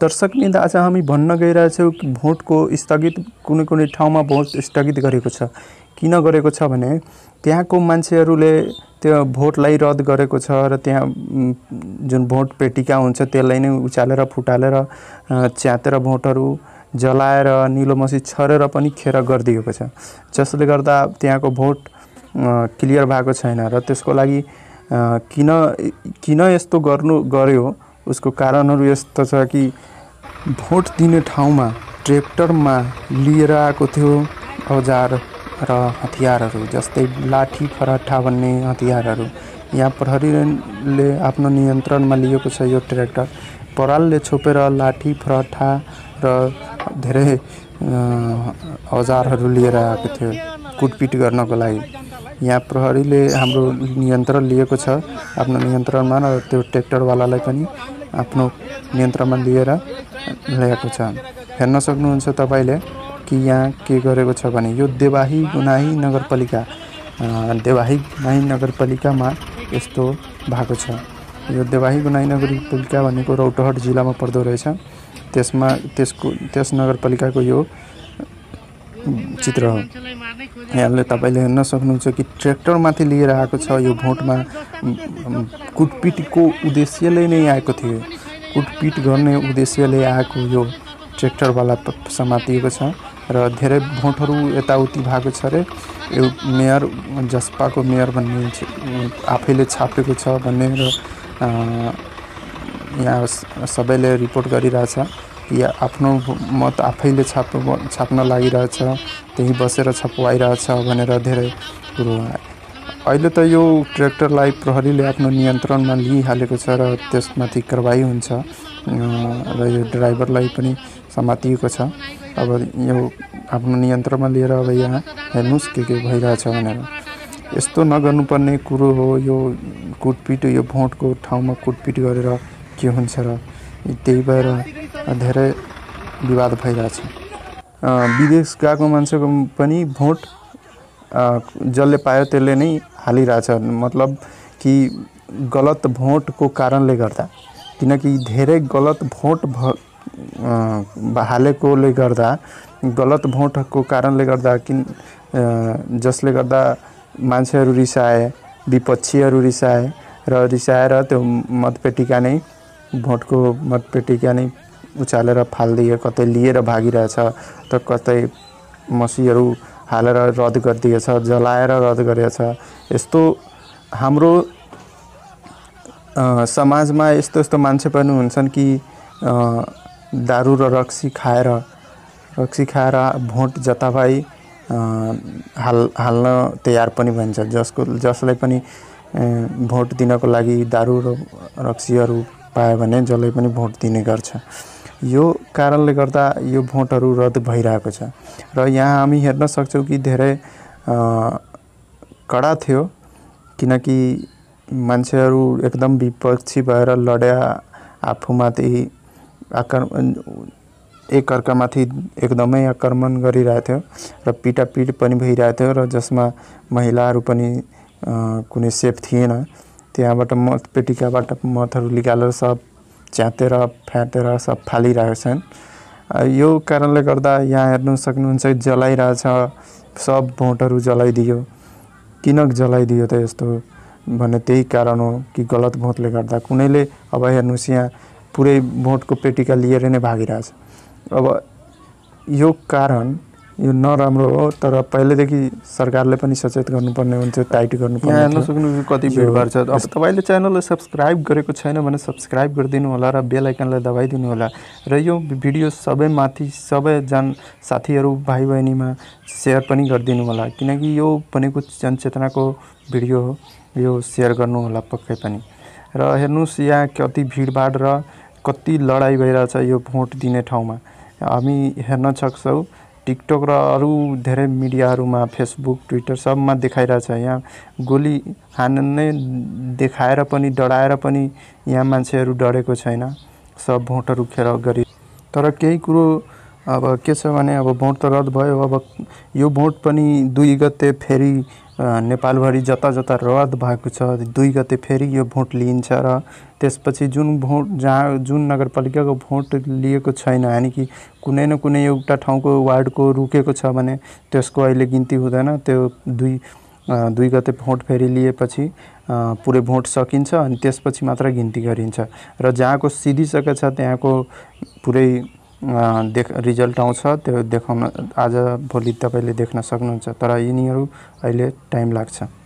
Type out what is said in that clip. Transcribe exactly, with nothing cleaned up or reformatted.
दर्शकवृन्द आज हामी भन्न गइरहेछौँ कि भोटको स्थगित कुनै कुनै ठाउँमा भोट स्थगित गरेको छ। किन गरेको छ भने त्यहाँको मान्छेहरूले त्यो भोटलाई रद्द गरेको छ र त्यहाँ जुन भोट पेटिका हुन्छ त्यसलाई नै उचालेर फुटालेर च्यातेर भोटहरू जलाएर निलो मसी छरेर पनि खेर गरिदिएको छ, जसले गर्दा त्यहाँको भोट क्लियर भएको छैन। र त्यसको लागि किन किन यस्तो गर्नु गर्यो उसको कारणहरू यस्तो छ कि भोट दिने ठाउँमा ट्र्याक्टरमा लिएर आएको थियो औजार र हतियारहरू, जस्तै लाठी फराठा भन्ने हतियारहरू। यहाँ प्रहरीले आफ्नो नियन्त्रणमा लिएको छ यो ट्र्याक्टर। परालले छोपेर लाठी फराठा र धेरै औजारहरू लिएर आएको थियो कुटपिट गर्नको लागि। यहाँ प्रहरीले हाम्रो नियन्त्रण लिएको छ आफ्नो नियन्त्रणमा, र त्यो ट्र्याक्टरवालालाई पनि आफ्नो नियन्त्रणमा लिएर ल्याएको छ। हेर्न सक्नुहुन्छ तपाईले कि यहाँ के गरेको छ भने यो देवाही गुनाही नगरपालिका देवाही गुनाही नगरपालिकामा यस्तो भएको छ। यो देवाही गुनाही नगरपालिका भनेको रौतहट जिल्लामा पर्दो रहेछ। त्यसमा त्यसको त्यस नगरपालिकाको यो चित्र हो। यहाँले तपाईले हेर्न सक्नुहुन्छ कि ट्र्याक्टरमाथि लिएर आएको छ। यो भोटमा कुटपिटको उद्देश्यले नै आएको थियो, कुटपिट गर्ने उद्देश्यले आएको यो ट्र्याक्टरवाला समातिएको छ र धेरै भोटहरू यताउति भएको छ रे। यो मेयर जसपाको मेयर भन्ने आफैले छापेको छ भन्ने र यहाँ सबैले रिपोर्ट गरिरहेछ कि आफ्नो मत आफैले छाप छाप्न लागिरहेछ, त्यही बसेर छपवाइरहेछ भनेर धेरै कुरो। अहिले त यो ट्र्याक्टरलाई प्रहरीले आफ्नो नियन्त्रणमा लिइहालेको छ र त्यसमाथि कारबाही हुन्छ र यो ड्राइभरलाई पनि समातिएको छ। अब यो आफ्नो नियन्त्रणमा लिएर अब यहाँ हेर्नुस् के के भइरहेछ भनेर। यस्तो नगर्नुपर्ने कुरो हो यो कुटपिट। यो भोटको ठाउँमा कुटपिट गरेर के हुन्छ र त्यही भएर धेरै विवाद भइरहेछ। विदेश गएको मान्छेको पनि भोट जसले पायो त्यसले नै हालिरहेछ, मतलब कि गलत भोटको कारणले गर्दा। किनकि धेरै गलत भोट हालेकोले गर्दा, गलत भोटको कारणले गर्दा किन जसले गर्दा मान्छेहरू रिसाए, विपक्षीहरू रिसाए र रिसाएर त्यो मतपेटिका नै भोटको मतपेटिका नै उचालेर फालिदिए, कतै लिएर भागिरहेछ त कतै मसीहरू हालेर रद्द गरिदिएछ, जलाएर रद्द गरेछ। यस्तो हाम्रो समाजमा यस्तो यस्तो मान्छे पनि हुन्छन् कि दारू र रक्सी खाएर रक्सी खाएर भोट जताभाइ हाल हाल्न तयार पनि भन्छ। जसको जसलाई पनि भोट दिनको लागि दारू र रक्सीहरू पायो भने जसलाई पनि भोट दिने गर्छ। यो कारणले गर्दा यो भोटहरू रद्द भइरहेको छ र यहाँ हामी हेर्न सक्छौँ कि धेरै कडा थियो, किनकि मान्छेहरू एकदम विपक्षी भएर लड्या, आफूमाथि आक्रमण एक अर्कामाथि एकदमै आक्रमण गरिरहेको थियो र पिटापिट पनि भइरहेको थियो र जसमा महिलाहरू पनि कुनै सेफ थिएन। त्यहाँबाट मतपेटिकाबाट मतहरू निकालेर सब च्यातेर फ्याटेर सब फालिरहेका छन्। यो कारणले गर्दा यहाँ हेर्नु सक्नुहुन्छ जलाइरहेछ, सब भोटहरू जलाइदियो। किन जलाइदियो त यस्तो भने त्यही कारण हो कि गलत भोटले गर्दा। कुनैले अब हेर्नुहोस् यहाँ पुरै भोटको पेटिका लिएर नै भागिरहेछ। अब यो कारण यो नराम्रो हो, तर पहिलेदेखि सरकारले पनि सचेत गर्नुपर्ने हुन्थ्यो, टाइट गर्नुपर्ने। यहाँ हेर्न सक्नुहुन्छ कति भिडभाड छ। अब तपाईले च्यानललाई सब्स्क्राइब गरेको छैन भने सब्स्क्राइब गरिदिनु होला र बेल आइकनलाई दबाइदिनु होला र यो भिडियो सबैमाथि सबैजना साथीहरू भाइ बहिनीमा सेयर पनि गरिदिनु होला, किनकि यो भनेको जनचेतनाको भिडियो हो। यो सेयर गर्नु होला पक्कै पनि। र हेर्नुस् यहाँ कति भिडभाड र कति लडाई भइरहेछ यो भोट दिने ठाउँमा। हामी हेर्न सक्छौँ टिकटक र अरू धेरै मिडियाहरूमा, फेसबुक, ट्विटर सबमा देखाइरहेछ। यहाँ गोली हान्ने देखाएर पनि, डराएर पनि यहाँ मान्छेहरू डरेको छैन, सब भोटहरू खेर गरी। तर केही कुरो अब के छ भने अब भोट त रद्द भयो। अब यो भोट पनि दुई गते फेरि नेपालभरि जता जता रद्द भएको छ दुई गते फेरि यो भोट लिइन्छ र त्यसपछि जुन भोट जहाँ जुन नगरपालिकाको भोट लिएको छैन यानि कि कुनै न कुनै एउटा ठाउँको वार्डको रुकेको छ भने त्यसको अहिले गिन्ती हुँदैन। त्यो दुई दुई गते भोट फेरि लिएपछि पुरै भोट सकिन्छ अनि त्यसपछि मात्र गिन्ती गरिन्छ र जहाँको सिधिसकेको छ त्यहाँको पुरै देख रिजल्ट आउँछ। त्यो देखाउन आज भोलि तपाईले देख्न सक्नुहुन्छ तर यिनीहरू अहिले टाइम लाग्छ।